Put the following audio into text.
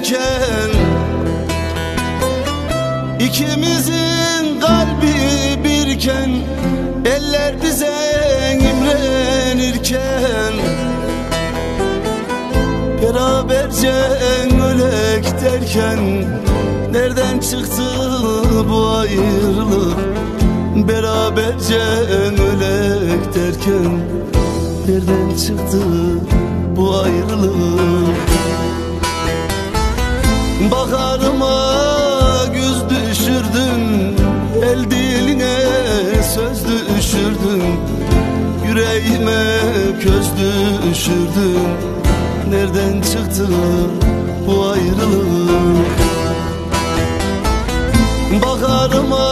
birken, İkimizin kalbi birken, eller bize imrenirken, beraberce ölek derken, nereden çıktı bu ayrılık? Beraberce ölek derken, nereden çıktı bu ayrılık? Baharıma güz düşürdün, el diline söz düşürdün, yüreğime köz düşürdün. Nereden çıktı bu ayrılık? Baharıma